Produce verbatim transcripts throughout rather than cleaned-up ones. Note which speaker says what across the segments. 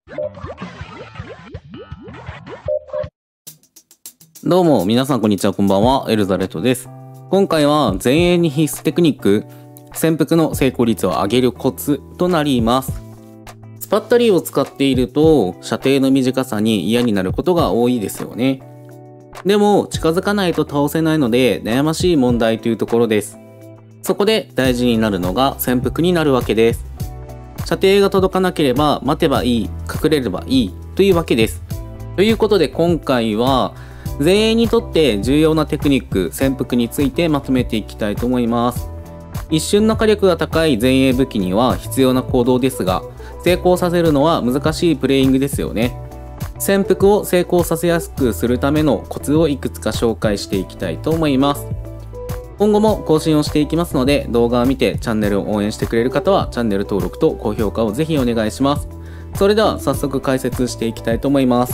Speaker 1: どうも皆さんこんにちは、こんばんは。エルザレットです。今回は前衛に必須テクニック、潜伏の成功率を上げるコツとなります。スパッタリーを使っていると射程の短さに嫌になることが多いですよね。でも近づかないと倒せないので悩ましい問題というところです。そこで大事になるのが潜伏になるわけです。射程が届かなければ待てばいい、隠れればいいというわけです。ということで今回は前衛にとって重要なテクニック、潜伏についてまとめていきたいと思います。一瞬の火力が高い前衛武器には必要な行動ですが、成功させるのは難しいプレイングですよね。潜伏を成功させやすくするためのコツをいくつか紹介していきたいと思います。今後も更新をしていきますので、動画を見てチャンネルを応援してくれる方はチャンネル登録と高評価をぜひお願いします。それでは早速解説していきたいと思います。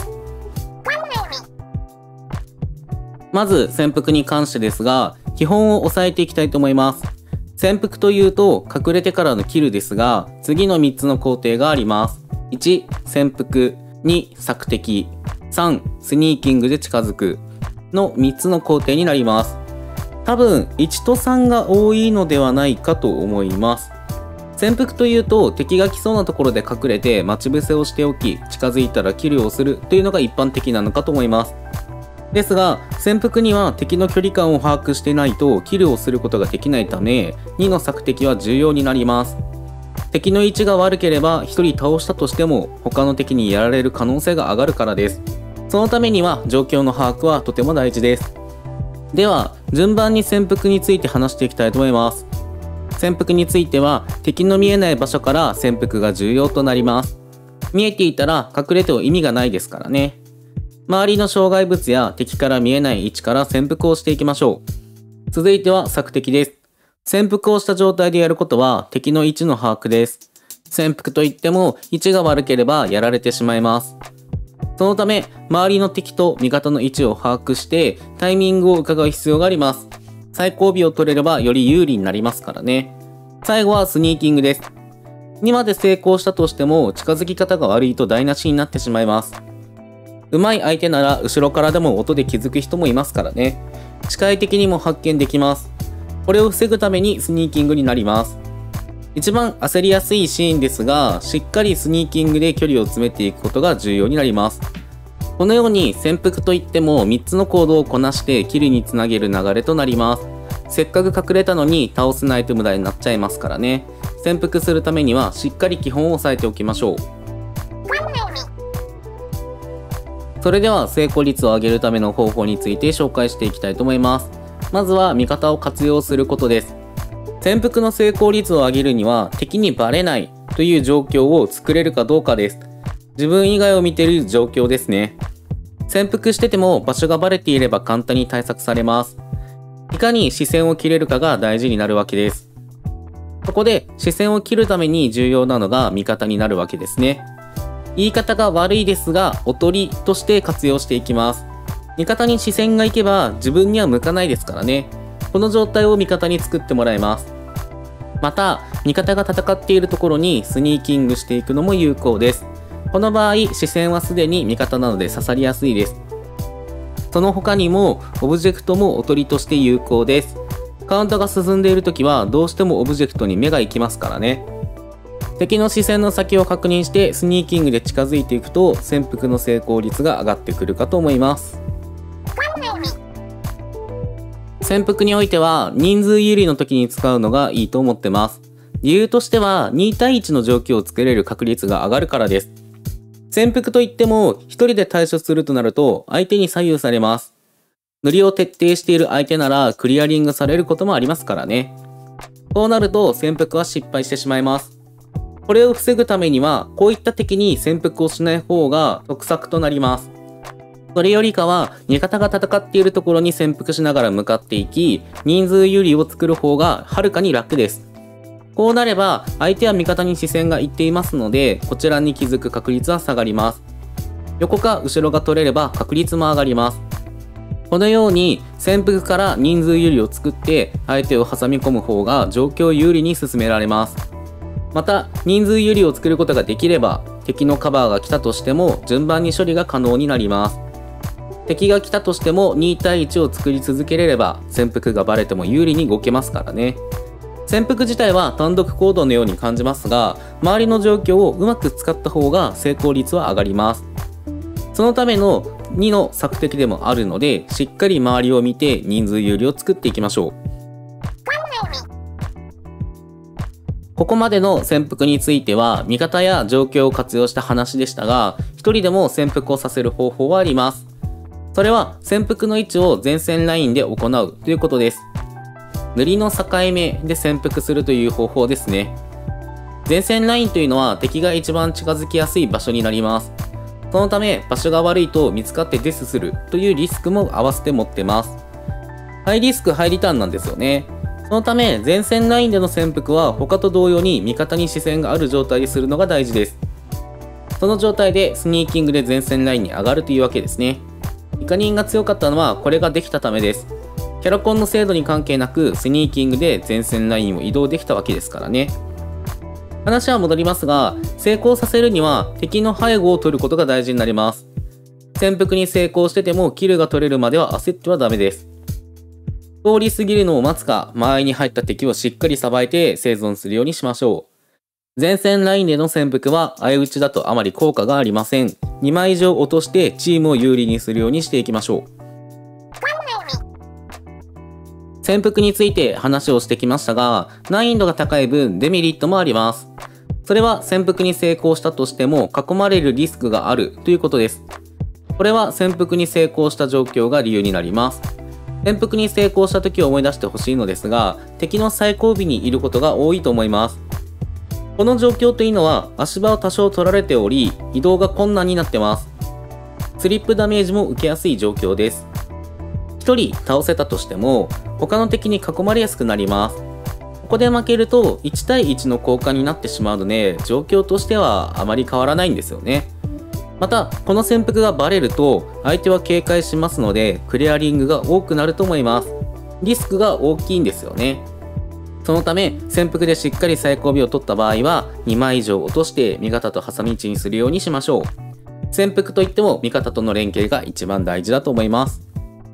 Speaker 1: まず潜伏に関してですが、基本を押さえていきたいと思います。潜伏というと隠れてからのキルですが、次のみっつの工程があります。いち、潜伏、に、索敵、さん、スニーキングで近づくのみっつの工程になります。多分いちとさんが多いのではないかと思います。潜伏というと敵が来そうなところで隠れて待ち伏せをしておき、近づいたらキルをするというのが一般的なのかと思います。ですが、潜伏には敵の距離感を把握していないとキルをすることができないため、にの索敵は重要になります。敵の位置が悪ければひとり倒したとしても他の敵にやられる可能性が上がるからです。そのためには状況の把握はとても大事です。では、順番に潜伏について話していきたいと思います。潜伏については敵の見えない場所から潜伏が重要となります。見えていたら隠れても意味がないですからね。周りの障害物や敵から見えない位置から潜伏をしていきましょう。続いては索敵です。潜伏をした状態でやることは敵の位置の把握です。潜伏といっても位置が悪ければやられてしまいます。そのため周りの敵と味方の位置を把握してタイミングを伺う必要があります。最後尾を取れればより有利になりますからね。最後はスニーキングです。にまで成功したとしても近づき方が悪いと台無しになってしまいます。上手い相手なら後ろからでも音で気づく人もいますからね。視界的にも発見できます。これを防ぐためにスニーキングになります。一番焦りやすいシーンですが、しっかりスニーキングで距離を詰めていくことが重要になります。このように潜伏といってもみっつの行動をこなしてキルにつなげる流れとなります。せっかく隠れたのに倒せないと無駄になっちゃいますからね。潜伏するためにはしっかり基本を押さえておきましょう。それでは成功率を上げるための方法について紹介していきたいと思います。まずは味方を活用することです。潜伏の成功率を上げるには敵にバレないという状況を作れるかどうかです。自分以外を見ている状況ですね。潜伏してても場所がバレていれば簡単に対策されます。いかに視線を切れるかが大事になるわけです。そこで視線を切るために重要なのが味方になるわけですね。言い方が悪いですが、おとりとして活用していきます。味方に視線が行けば自分には向かないですからね。この状態を味方に作ってもらいます。また、味方が戦っているところにスニーキングしていくのも有効です。この場合、視線はすでに味方なので刺さりやすいです。その他にも、オブジェクトもおとりとして有効です。カウントが進んでいるときはどうしてもオブジェクトに目が行きますからね。敵の視線の先を確認してスニーキングで近づいていくと潜伏の成功率が上がってくるかと思います。潜伏においては人数有利の時に使うのがいいと思ってます。理由としてはにたいいちの状況を作れる確率が上がるからです。潜伏といってもひとりで対処するとなると相手に左右されます。塗りを徹底している相手ならクリアリングされることもありますからね。こうなると潜伏は失敗してしまいます。これを防ぐためには、こういった敵に潜伏をしない方が得策となります。それよりかは、味方が戦っているところに潜伏しながら向かっていき、人数有利を作る方がはるかに楽です。こうなれば、相手は味方に視線がいっていますので、こちらに気づく確率は下がります。横か後ろが取れれば確率も上がります。このように潜伏から人数有利を作って相手を挟み込む方が状況有利に進められます。また人数有利を作ることができれば敵のカバーが来たとしても順番に処理が可能になります。敵が来たとしてもに対いちを作り続けれれば潜伏がバレても有利に動けますからね。潜伏自体は単独行動のように感じますが、周りの状況をうまく使った方が成功率は上がります。そのためのにの索敵でもあるので、しっかり周りを見て人数有利を作っていきましょう。ここまでの潜伏については味方や状況を活用した話でしたが、一人でも潜伏をさせる方法はあります。それは潜伏の位置を前線ラインで行うということです。塗りの境目で潜伏するという方法ですね。前線ラインというのは敵が一番近づきやすい場所になります。そのため場所が悪いと見つかってデスするというリスクも合わせて持ってます。ハイリスクハイリターンなんですよね。そのため前線ラインでの潜伏は他と同様に味方に視線がある状態にするのが大事です。その状態でスニーキングで前線ラインに上がるというわけですね。イカリンが強かったのはこれができたためです。キャラコンの精度に関係なくスニーキングで前線ラインを移動できたわけですからね。話は戻りますが、成功させるには敵の背後を取ることが大事になります。潜伏に成功しててもキルが取れるまでは焦ってはダメです。通り過ぎるのを待つか、間合いに入った敵をしっかりさばいて生存するようにしましょう。前線ラインでの潜伏は相打ちだとあまり効果がありません。にまい以上落としてチームを有利にするようにしていきましょう。潜伏について話をしてきましたが、難易度が高い分デメリットもあります。それは潜伏に成功したとしても囲まれるリスクがあるということです。これは潜伏に成功した状況が理由になります。潜伏に成功した時を思い出してほしいのですが、敵の最後尾にいることが多いと思います。この状況というのは足場を多少取られており、移動が困難になってます。スリップダメージも受けやすい状況です。ひとり倒せたとしても他の敵に囲まれやすくなります。ここで負けるといち対いちの交換になってしまうので、状況としてはあまり変わらないんですよね。またこの潜伏がバレると相手は警戒しますのでクリアリングが多くなると思います。リスクが大きいんですよね。そのため潜伏でしっかり最後尾を取った場合はにまい以上落として味方と挟み撃ちにするようにしましょう。潜伏といっても味方との連携が一番大事だと思います。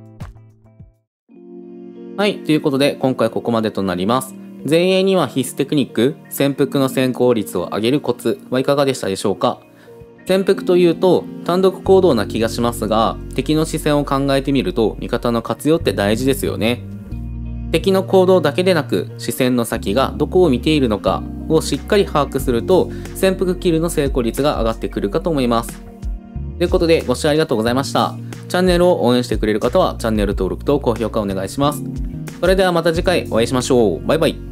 Speaker 1: はい、ということで今回ここまでとなります。前衛には必須テクニック、潜伏の成功率を上げるコツはいかがでしたでしょうか。潜伏というと単独行動な気がしますが、敵の視線を考えてみると味方の活用って大事ですよね。敵の行動だけでなく視線の先がどこを見ているのかをしっかり把握すると潜伏キルの成功率が上がってくるかと思います。ということでご視聴ありがとうございました。チャンネルを応援してくれる方はチャンネル登録と高評価お願いします。それではまた次回お会いしましょう。バイバイ。